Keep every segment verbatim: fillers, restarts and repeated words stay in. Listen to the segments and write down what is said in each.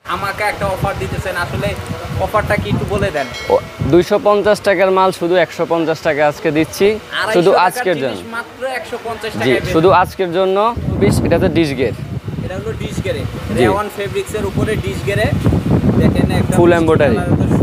আমাকে একটা অফার দিতেছেন, আসলে অফারটা কি একটু বলে দেন। দুইশো পঞ্চাশ টাকার মাল শুধু একশো পঞ্চাশ টাকা আজকে দিচ্ছি, শুধু আজকের জন্য, মাত্র একশো পঞ্চাশ জি টাকা, শুধু আজকের জন্য। এটাতে ডিশ গের, এটা হলো ডিশ গেরে, রেওয়ান ফেব্রিক্স এর উপরে ডিশ গেরে, দেখেন একটা ফুল এমব্রয়ডারি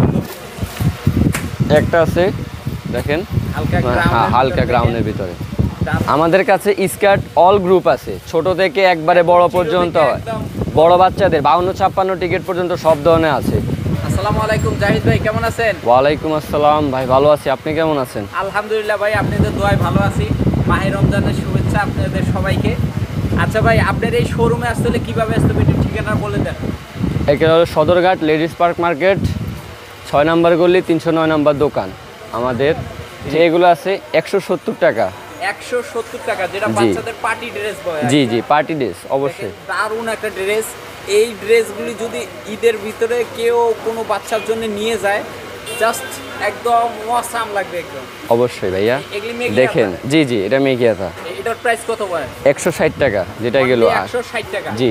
একটা আছে, দেখেন হালকা হালকা গ্রাউন্ডের ভিতরে। আমাদের কাছে স্কার্ট অল গ্রুপ আছে, ছোট থেকে একবারে বড় পর্যন্ত, বড় বাচ্চাদের বাউন্ন ছাপ্পান্ন টিকিট পর্যন্ত সব ধরনের আছে। আসসালামু আলাইকুম জাহিদ ভাই, কেমন আছেন? ওয়ালাইকুম আসসালাম ভাই, ভালো আছি, আপনি কেমন আছেন? আলহামদুলিল্লাহ ভাই, আপনাদের দোয়ায় ভালো আছি। মাহে রমজানের শুভেচ্ছা আপনাদের সবাইকে। আচ্ছা ভাই, আপনার এই শোরুমে আসলে কিভাবে আসতে হবে ঠিকানা বলে দেন। এখানে হলো সদরঘাট লেডিস পার্ক মার্কেট, ছয় নম্বর গলি, তিনশো নয় নম্বর দোকান আমাদের। যে এগুলো আছে একশো সত্তর টাকা, একশো সত্তর টাকা, যেটা বাচ্চাদের পার্টি ড্রেস বলে। জি জি পার্টি ড্রেস, অবশ্যই দারুণ একটা ড্রেস। এই ড্রেসগুলি যদি ঈদের ভিতরে কেউ কোনো বাচ্চার জন্য নিয়ে যায়, জাস্ট একদম ওয়াসাম লাগবে একদম। অবশ্যই ভাইয়া দেখেন, জি জি এটা মেকিয়াতা। এটার প্রাইস কত পড়ে? একশো ষাট টাকা, যেটা গেল একশো ষাট টাকা। জি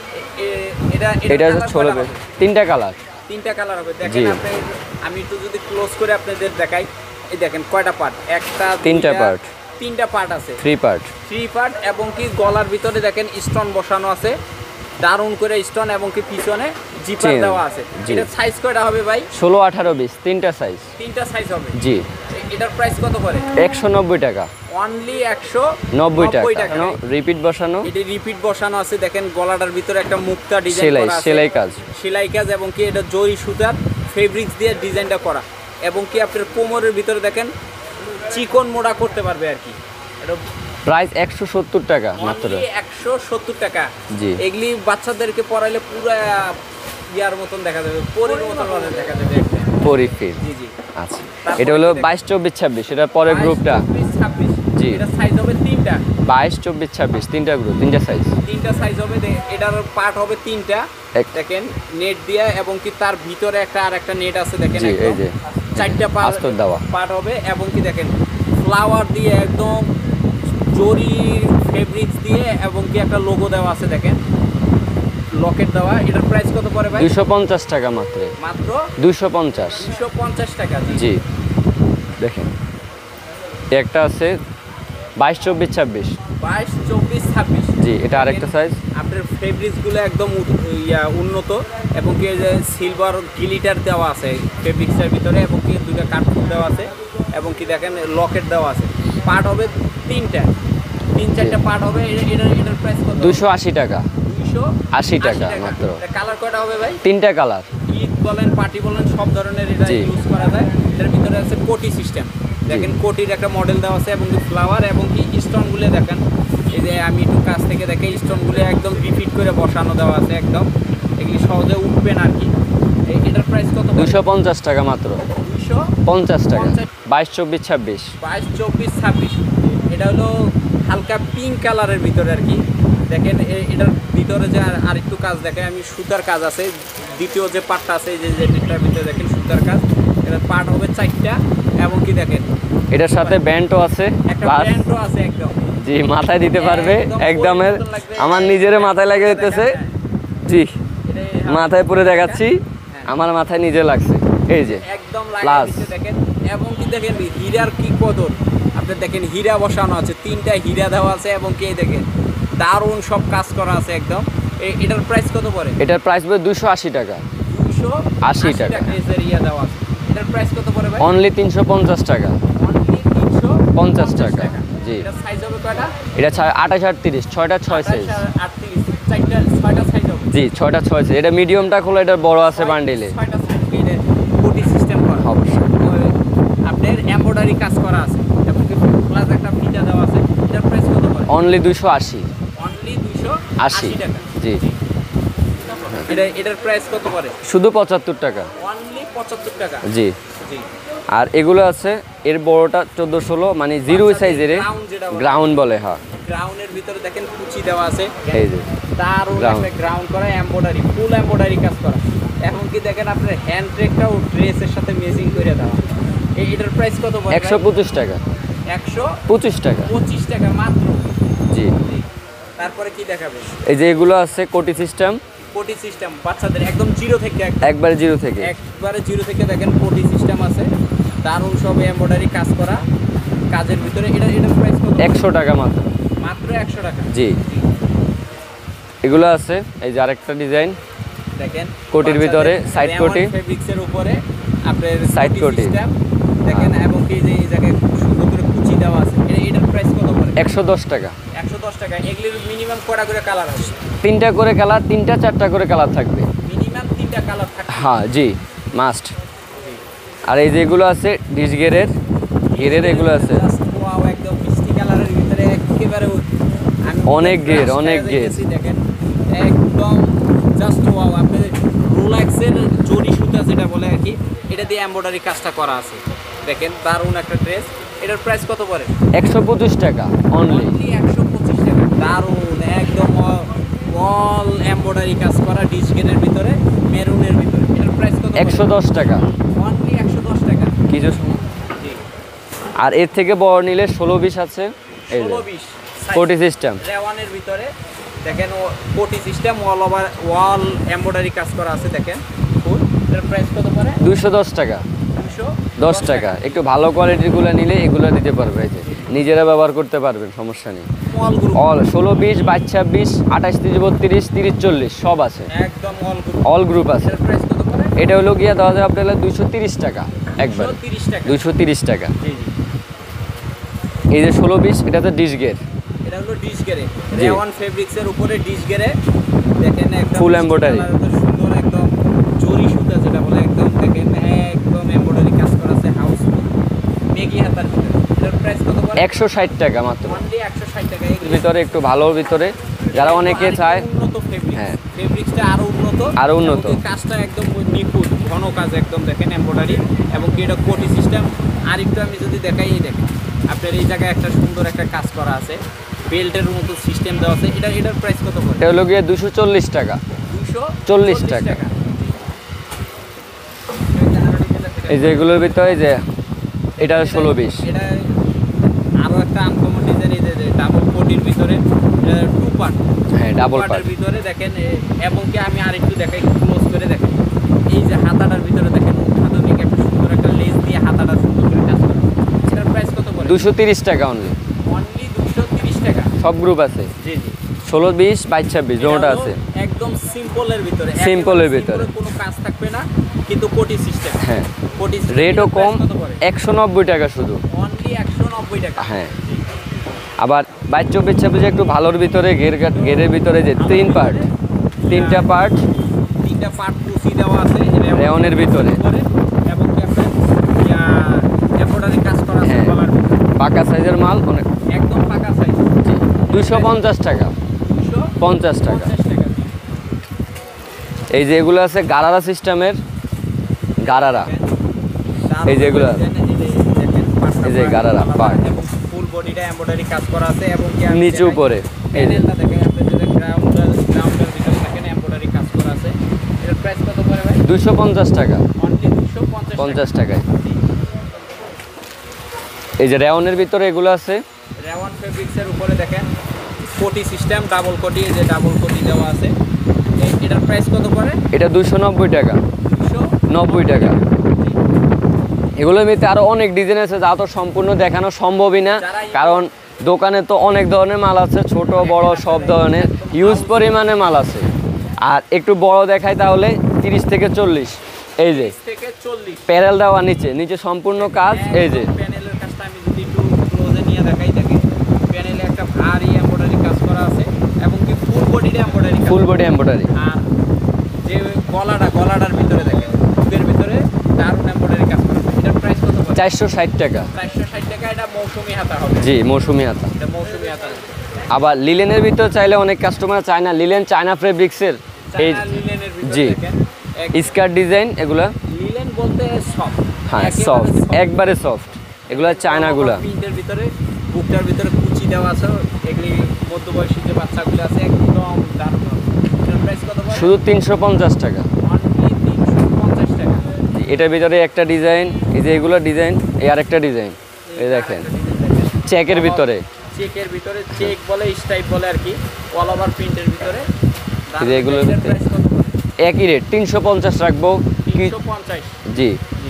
এটা এটা চলবে, তিনটা কালার, তিনটা কালার হবে। দেখেন আপনি, আমি একটু যদি ক্লোজ করে আপনাদের দেখাই, এই দেখেন কয়টা পার্ট, একটা তিনটা পার্ট, তিনটা পার্ট আছে, থ্রি পার্ট, থ্রি পার্ট এবং কি গলার ভিতরে দেখেন স্টোন বসানো আছে, দারুণ করে স্টোন, এবং কি পিছনে জিপার দেওয়া আছে। এটা সাইজ কয়টা হবে ভাই? ষোলো আঠারো বিশ, তিনটা সাইজ, তিনটা সাইজ হবে। জি এটার প্রাইস কত পড়ে? একশো নব্বই টাকা, অনলি একশো নব্বই টাকা। রিপিট বসানো, এটা রিপিট বসানো আছে। দেখেন গলাটার ভিতরে একটা মুক্তা ডিজাইন করা আছে, সেলাই কাজ, সেলাই কাজ, এবং কি এটা জরি সুতার ফেব্রিক্স দিয়ে ডিজাইনটা করা, এবং কি আপনার কোমরের ভিতরে দেখেন চিকন মোড়া করতে পারবে আর কি। এটা প্রাইস একশো সত্তর টাকা মাত্র, একশো সত্তর টাকা। জি এগুলি বাচ্চাদেরকে পরাইলে পুরো ইয়ার মতন দেখা যাবে, পরীর মতন দেখা যাবে, পরি ফিল। জি জি আচ্ছা, এটা হলো বাইশ চব্বিশ ছাব্বিশ, এটা পরের গ্রুপটা ছাব্বিশ। জি, এটা সাইজ হবে তিনটা, বাইশ চব্বিশ ছাব্বিশ, তিনটা গ্রুপ, তিনটা সাইজ, তিনটা সাইজ হবে। এটার পার্ট হবে তিনটা, দেখেন নেট দিয়ে, এবং কি তার ভিতরে একটা আর একটা নেট আছে, দেখেন এই যে চারটা পার্ট দেওয়া পার্ট হবে, এবং কি দেখেন ফ্লাওয়ার দিয়ে একদম জরি ফেব্রিক্স দিয়ে, এবং কি একটা লোগো দেওয়া আছে, দেখেন লকেট দেওয়া। এটার প্রাইস কত পড়ে ভাই? দুইশো পঞ্চাশ টাকা মাত্র, মাত্র দুইশো পঞ্চাশ, দুইশো পঞ্চাশ টাকা। জি দেখেন একটা আছে বাইশ চব্বিশ ছাব্বিশ, বাইশ চব্বিশ ছাব্বিশ, জি এটা আরেকটা সাইজ। আপনার ফেব্রিক্সগুলো একদম ইয়া উন্নত, এবং কি যে সিলভার গ্লিটার দেওয়া আছে ফেব্রিক্সের ভিতরে, এবং কি দুইটা কাঠফুল দেওয়া আছে, এবং কি দেখেন লকেট দেওয়া আছে। পার্ট হবে তিনটা, তিন চারটা পার্ট হবে। এটার এটার প্রাইস কত? দুইশো আশি টাকা, দুইশো আশি টাকা মাত্র। কালার কয়টা হবে ভাই? তিনটা কালার, ঈদ বলেন পার্টি বলেন সব ধরনের এটা ইউজ করা যায়। এটার ভিতরে আছে কোটি সিস্টেম, দেখেন কোটির একটা মডেল দেওয়া আছে, এবং কি ফ্লাওয়ার, এবং কি স্টোনগুলো দেখেন, এই যে আমি একটু কাছ থেকে দেখে স্টোনগুলো একদম রিপিট করে বসানো দেওয়া আছে, একদম এগুলি সহজে উঠবেন আর কি। এটার প্রাইস কত? দুইশো পঞ্চাশ টাকা মাত্র, দুইশো পঞ্চাশ টাকা, বাইশ চব্বিশ ছাব্বিশ, বাইশ চব্বিশ ছাব্বিশ। এটা হলো হালকা পিঙ্ক কালারের ভিতরে আর কি। দেখেন এটার ভিতরে যে আর একটু কাজ দেখেন, আমি সুতার কাজ আছে, দ্বিতীয় যে পার্টটা আছে যে যেটার ভিতরে দেখেন সুতার কাজ। এটার পার্ট হবে চারটা, এবং কি দেখেন এটার সাথে ব্যান্ডও আছে, একটা ব্যান্ডও আছে একদম, জি মাথায় দিতে পারবে একদম। আমার নিজের মাথায় লাগে দিতেছে, জি মাথায় পরে দেখাচ্ছি, আমার মাথায় নিজে লাগছে, এই যে একদম লাগিয়ে দেখেন। এবং কি দেখেন হীরার কি কদর, আপনি দেখেন হীরা বসানো আছে, তিনটা হীরা দেওয়া আছে, এবং কি দেখেন দারুণ সব কাজ করা আছে একদম। এটার প্রাইস কত পড়ে? এটার প্রাইস পড়ে দুইশো আশি টাকা, দুইশো আশি টাকা। ইয়া দেওয়া আছে। এটার প্রাইস কত পড়ে ভাই? অনলি তিনশো পঞ্চাশ টাকা, অনলি তিনশো পঞ্চাশ টাকা, জি। এটা সাইজ হবে কয়টা? এটা আঠাশ আটত্রিশ, ছয়টা ছয় সাইজ, আটত্রিশ, চারটা ছয়টা সাইজ হবে, জি ছয়টা ছয় সাইজ। এটা মিডিয়ামটা খোলা, এটা বড় আছে বান্ডিলে, ছয়টা সাইজ। এটা কোটি সিস্টেম করা, অবশ্যই আপনার এমব্রয়ডারি কাজ করা আছে, এবং কি প্লাস একটা ফিতা দেওয়া আছে। এটার প্রাইস কত পড়ে? অনলি দুইশো আশি, অনলি দুইশো আশি টাকা, জি। এটা এটার প্রাইস কত পড়ে? শুধু পঁচাত্তর টাকা, অনলি পঁচাত্তর টাকা, জি জি। আর এগুলো আছে এর বড়টা চোদ্দো ষোলো, মানে জিরো সাইজের গ্রাউন্ড বলে, হ্যাঁ গ্রাউন্ডের ভিতরে দেখেন কুচি দেওয়া আছে, এই যে দারুণ একটা গ্রাউন্ড করা, এমব্রয়ডারি, ফুল এমব্রয়ডারি কাজ করা। এখন কি দেখেন আপনার হ্যান্ড ট্রেকটাও ড্রেসের সাথে ম্যাচিং করে দেওয়া। এটার প্রাইস কত পড়ে? একশো পঁচিশ টাকা, একশো পঁচিশ টাকা, পঁচিশ টাকা মাত্র, জি। তারপরে কি দেখাবে? এই যে এগুলো আছে কোটি সিস্টেম, কোটি সিস্টেম বাচ্চাদের একদম জিরো থেকে একবারে জিরো থেকে একবারে জিরো থেকে দেখেন কোটি সিস্টেম আছে, দারুণ সব এমব্রয়ডারি কাজ করা কাজের ভিতরে। এটা এটার প্রাইস কত? একশো টাকা মাত্র। মাত্র একশো টাকা। জি, এগুলো আছে। এই যে আরেকটা ডিজাইন দেখেন কোটির ভিতরে সাইড কোটি, ফেব্রিক্সের উপরে আপনার সাইড কোটি সিস্টেম দেখেন, এবং কি যে এই জায়গায় সুন্দর করে কুচি দেওয়া আছে। এটার প্রাইস কত পড়ে? একশো দশ টাকা। একশো দশ টাকা। এগুলির মিনিমাম কটা করে কালার আছে? তিনটা করে কালার, তিনটা চারটা করে কালার থাকবে মিনিমাম তিনটা কালার থাকবে। হ্যাঁ জি, মাস্ট। আর এই যেগুলো আছে ডিশ গেরের গেরের এগুলো আছে ওয়াও, একদম মিষ্টি কালারের ভিতরে একেবারে অনেক গের, অনেক গের দেখেন একদম জাস্ট ওয়াও। আপনাদের রোলেক্সের জরি সুতা যেটা বলে আর কি, এটা দিয়ে এমব্রয়ডারি কাজটা করা আছে। দেখেন দারুণ একটা ড্রেস। এটার প্রাইস কত পড়ে? একশো পঁচিশ টাকা অনলি। একশো পঁচিশ টাকা। দারুণ একদম অল এমব্রয়ডারি কাজ করা ডিশ গেরের ভিতরে, মেরুনের ভিতরে। এটার প্রাইস কত? একশো দশ টাকা অনলি একশো দশ টাকা। কিছু আর এর থেকে বড় নিলে ষোলো বিশ আছে। এই ষোলো বিশ কোটি সিস্টেম রেওয়ানের ভিতরে দেখেন, ও কোটি system wall over wall embroidery কাজ করা আছে। দেখেন ফুল। এর প্রাইস কত পড়ে? দুইশো দশ টাকা। দুইশো দশ টাকা। একটু ভালো কোয়ালিটিরগুলো নিলে এগুলো দিতে পারবে, এই যে নিজেরা ব্যবহার করতে পারবেন, সমস্যা নেই। অল গ্রুপ, অল ষোলো বিশ বাইশ ছাব্বিশ আঠাশ তিরিশ বত্রিশ তিরিশ চল্লিশ সব আছে, একদম অল গ্রুপ। অল গ্রুপ আছে। এর প্রাইস কত পড়ে? এটা হলো গিয়া দেওয়া যাবে আপনার দুইশো তিরিশ টাকা একবার, তিরিশ টাকা। দুইশো তিরিশ টাকা। জি জি। এই যে ষোলো বিশ এটা তো ডিশ গের, এটা হলো ডিশ গেরে রেওয়ান ফেব্রিক্সের উপরে ডিশ গেরে। দেখেন একদম ফুল এমব্রয়ডারি সুন্দর, একদম জরি সুতা যেটা বলে, একদম দেখেন একদম এমব্রয়ডারি কাজ করা আছে হাউসফুল মেগি হাতার ভিতরে। এটার প্রাইস কত পড়ে? একশো ষাট টাকা মাত্র। অনলি একশো ষাট টাকা। এর ভিতরে একটু ভালোর ভিতরে যারা অনেকে চায়, উন্নত ফেব্রিক্স, হ্যাঁ ফেব্রিক্সটা আরো উন্নত, আরো উন্নত, এবং কাজটা একদম নিখুঁত ঘন কাজ একদম দেখেন এমব্রয়ডারি, এবং কি এটা কোটি সিস্টেম। আর একটু আমি যদি দেখাই, এই দেখেন আপনার এই জায়গায় একটা সুন্দর একটা কাজ করা আছে, বেল্টের মতো সিস্টেম দেওয়া আছে। এটা এটার প্রাইস কত পড়ে? এটা হলো গিয়ে দুশো চল্লিশ টাকা। দুশো চল্লিশ টাকা। এই যে এগুলোর ভিতরে যে এটা ষোলো বিশ, এটা আরো একটা আনকমন ডিজাইন। এই যে ডাবল কোটির ভিতরে টু পার্ট, হ্যাঁ ডাবল পার্ট ভিতরে দেখেন। এবং কি আমি আরেকটু দেখাই ক্লোজ করে দেখেন, এই যে হাতাটার ভিতরে দেখেন আধুনিক একটা সুন্দর একটা লেস দিয়ে হাতাটা সুন্দর করে কাজ করা। এটার প্রাইস কত পড়ে? দুশো তিরিশ টাকা অনলি। অনলি দুশো তিরিশ টাকা। সব গ্রুপ আছে। জি জি। ষোলো বিশ বাইশ ছাব্বিশ দুটোটা আছে। একদম সিম্পলের ভিতরে, সিম্পলের ভিতরে কোনো কাজ থাকবে না, কিন্তু কোটি সিস্টেম। হ্যাঁ কোটি রেটও কম, একশো নব্বই টাকা শুধু। অনলি একশো নব্বই টাকা। হ্যাঁ। আবার বাইশ চব্বিশ ছাব্বিশ একটু ভালোর ভিতরে ঘের ঘেরের ভিতরে যে তিন পার্ট, তিনটা পার্ট, তিনটা পার্ট কুচি দেওয়া আছে রেওনের ভিতরে, এবং কি আপনার এমব্রয়ডারি কাজ করা আছে গলার ভিতরে। পাকা সাইজের মাল, অনেক একদম পাকা সাইজ। দুইশো পঞ্চাশ টাকা। দুইশো পঞ্চাশ টাকা। এই যে এগুলো আছে গারারা সিস্টেমের, গারারা এই যেগুলো, এই যে গারারা পার্ট, এবং ফুল বডিটা এমব্রয়ডারি কাজ করা আছে, এবং কি নিচে উপরে প্যানেলটা দেখেন আপনি যেটা গ্রাউন্ড গ্রাউন্ডের ভিতরে দেখেন এমব্রয়ডারি কাজ করা আছে। এর প্রাইস কত পড়ে ভাই? দুইশো পঞ্চাশ টাকা। অনলি দুইশো পঞ্চাশ টাকায়। এই যে রেওনের ভিতরে এগুলো আছে, রেওয়ান ফেব্রিক্সের উপরে দেখেন কোটি সিস্টেম, ডাবল কোটি, এই যে ডাবল কোটি দেওয়া আছে। এটার প্রাইস কত পড়ে? এটা দুইশো নব্বই টাকা। দুইশো নব্বই টাকা। এগুলোর মধ্যে আরো অনেক ডিজাইন আছে, যা তো সম্পূর্ণ দেখানো সম্ভবই না, কারণ দোকানে তো অনেক ধরনের মাল আছে, ছোট বড় সব ধরনের ইউজ পরিমাণে মাল আছে। আর একটু বড় দেখাই তাহলে তিরিশ থেকে চল্লিশ। এই যে প্যানেল দেওয়া, নিচে নিচে সম্পূর্ণ কাজ। এই যে প্যানেলের কাজটা আমি যদি একটু ক্লোজে নিয়ে দেখাই, দেখেন প্যানেলে একটা ভারী এমব্রয়ডারি কাজ করা আছে, এবং কি ফুল বডিটা এমব্রয়ডারি, ফুল বডি এমব্রয়ডারি। আর যে গলাটা, গলাটার ভিতরে দেখেন বুকের ভিতরে দারুণ এমব্রয়ডারি কাজ করা আছে। এটার প্রাইস কত? চারশো ষাট টাকা। চারশো ষাট টাকা। এটা মৌসুমি হাতা হবে। জি মৌসুমি হাতা। এটা মৌসুমি হাতা। আবার লিলেনের ভিতরে চাইলে অনেক কাস্টমার চায় না, লিলেন চায়না ফেব্রিক্সের এই লিলেনের ভিতরে জি দেখেন স্কার্ট ডিজাইন, এগুলা লিলেন বলতে সফট, হ্যাঁ সফট, একবারে সফট। এগুলা চায়নাগুলা। প্রিন্টের ভিতরে বুকটার ভিতরে কুচি দেওয়া আছে, এগুলি মধ্যবয়সী যে বাচ্চাগুলো আছে একদম দারুণ। এটার প্রাইস কত? শুধু তিনশো পঞ্চাশ টাকা। অনলি তিনশো পঞ্চাশ টাকা। এটার ভিতরে একটা ডিজাইন, এই যে এগুলো ডিজাইন, এই আরেকটা ডিজাইন, এই দেখেন চেকের ভিতরে, চেকের ভিতরে চেক বলে, স্টাইপ বলে আর কি, অল ওভার প্রিন্টের ভিতরে। এই যে এগুলো একই রেট তিনশো পঞ্চাশ রাখবো কি? তিনশো পঞ্চাশ। জি।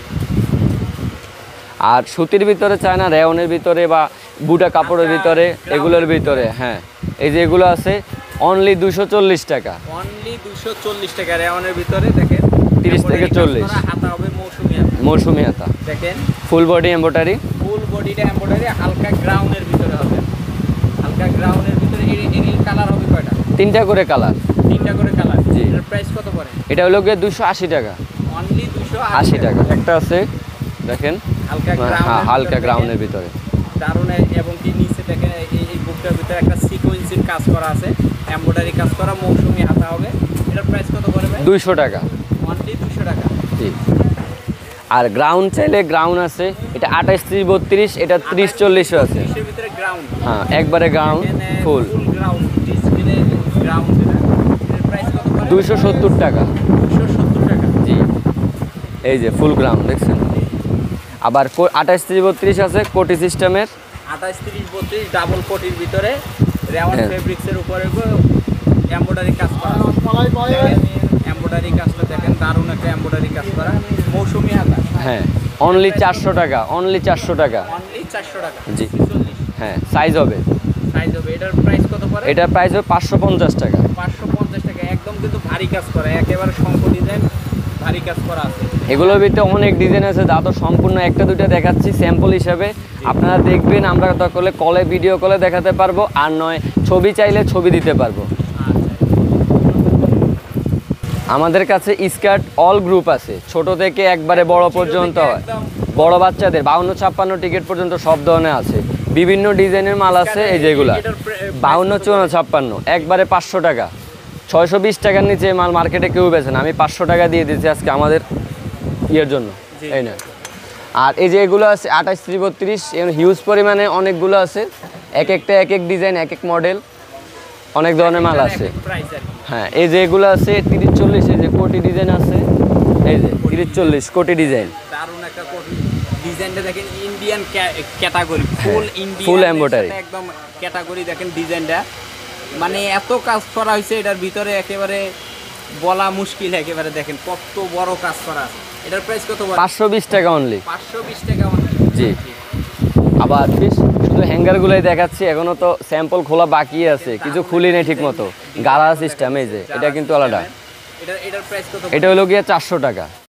আর সুতির ভিতরে চায় না, রেয়নের ভিতরে বা বুটা কাপড়ের ভিতরে, এগুলোর ভিতরে হ্যাঁ এই যে এগুলো আছে অনলি দুশো চল্লিশ টাকা। অনলি দুশো চল্লিশ টাকা রেওয়ানের ভিতরে দেখেন, তিরিশ থেকে চল্লিশ। হাতা হবে মৌসুমি হাতা, মৌসুমি হাতা দেখেন ফুল বডি এমব্রয়ডারি, ফুল বডিটা এমব্রয়ডারি, হালকা গ্রাউন্ডের ভিতরে হবে, হালকা গ্রাউন্ডের ভিতরে। এর এর কালার হবে কয়টা? তিনটা করে কালার। তিনটা করে কালার। জি। এর প্রাইস কত পড়ে? এটা হলো গিয়ে দুশো আশি টাকা। অনলি দুশো আশি টাকা। একটা আছে দেখেন হালকা হ্যাঁ গ্রাউন্ড, হালকা গ্রাউন্ডের ভিতরে দারুণ। এবং কি নিচে দেখেন এই এই বুকটার ভিতরে একটা সিকোয়েন্সির কাজ করা আছে, এমব্রয়ডারি কাজ করা, মৌসুমি হাতা হবে। এটার প্রাইস কত পড়ে ভাই? দুইশো টাকা। অনলি দুশো টাকা। জি। আর গ্রাউন্ড চাইলে গ্রাউন্ড আছে, এটা আঠাশ ত্রিশ বত্রিশ, এটা ত্রিশ চল্লিশও আছে। এর ভিতরে গ্রাউন্ড, হ্যাঁ একবারে ground full full ground display ground. এর প্রাইস কত পড়ে? দুইশো সত্তর টাকা। দুশো সত্তর টাকা। জি। এই যে ফুল গ্রাউন্ড দেখছেন। আবার আঠাশ ত্রিশ বত্রিশ আছে কোটি সিস্টেমের, আঠাশ ত্রিশ বত্রিশ ডাবল কোটির ভিতরে রেওয়ান হ্যাঁ। ফেব্রিক্সের উপরে এমব্রয়ডারি কাজ করা, এমব্রয়ডারি কাজটা দেখেন, দারুণ একটা এমব্রয়ডারি কাজ করা, মৌসুমি হাতা। হ্যাঁ অনলি চারশো টাকা। অনলি চারশো টাকা। অনলি চারশো টাকা। জি। হ্যাঁ সাইজ হবে, সাইজ হবে। এটার প্রাইস কত পড়ে? এটার প্রাইস হবে পাঁচশো পঞ্চাশ টাকা। পাঁচশো পঞ্চাশ টাকা। একদম কিন্তু ভারী কাজ করা, একেবারে শঙ্খ ডিজাইন, ভারী কাজ করা আছে। এগুলোর ভিতরে অনেক ডিজাইন আছে, যা তো সম্পূর্ণ একটা দুটো দেখাচ্ছি স্যাম্পল হিসাবে, আপনারা দেখবেন। আমরা করলে কলে ভিডিও কলে দেখাতে পারবো, আর নয় ছবি চাইলে ছবি দিতে পারবো। আমাদের কাছে স্কার্ট অল গ্রুপ আছে, ছোট থেকে একবারে বড় পর্যন্ত, বড় বাচ্চাদের বাউন্ন ছাপ্পান্ন টিকিট পর্যন্ত সব ধরনের আছে, বিভিন্ন ডিজাইনের মাল আছে। এই যেগুলা বাউন্ন চুয়ান্ন ছাপ্পান্ন একবারে পাঁচশো টাকা, ছয়শো বিশ টাকার নিচে মাল মার্কেটে কেউ বেছে না। আমি পাঁচশো টাকা দিয়ে দিচ্ছি আজকে আমাদের ইয়ের জন্য, এই না। আর এই যে এগুলো আছে আঠাশ ত্রিশ বত্রিশ, হিউজ পরিমাণে অনেকগুলো আছে, এক একটা এক এক ডিজাইন, এক এক মডেল, অনেক ধরনের মাল আছে। হ্যাঁ এই যে এগুলো আছে তিরিশ চল্লিশ, এই যে কোটি ডিজাইন আছে, এই যে তিরিশ চল্লিশ কোটি ডিজাইন, দারুণ একটা কোটি ডিজাইনটা দেখেন, Indian category, full Indian, full embroidery একদম ক্যাটাগরি। দেখেন ডিজাইনটা, মানে এত কাজ করা হয়েছে এটার ভিতরে, একেবারে বলা মুশকিল। একেবারে দেখেন কত বড় কাজ করা আছে। এটার প্রাইস কত? পাঁচশো বিশ টাকা অনলি। পাঁচশো বিশ টাকা অনলি। জি। আবার শুধু হ্যাঙ্গারগুলোই দেখাচ্ছি, এখনো তো স্যাম্পল খোলা বাকি আছে, কিছু খুলি নেই ঠিক মতো। গাড়া সিস্টেম এই যে, এটা কিন্তু আলাদা। এটার এটার প্রাইস কত? এটা হলো গিয়ে চারশো টাকা।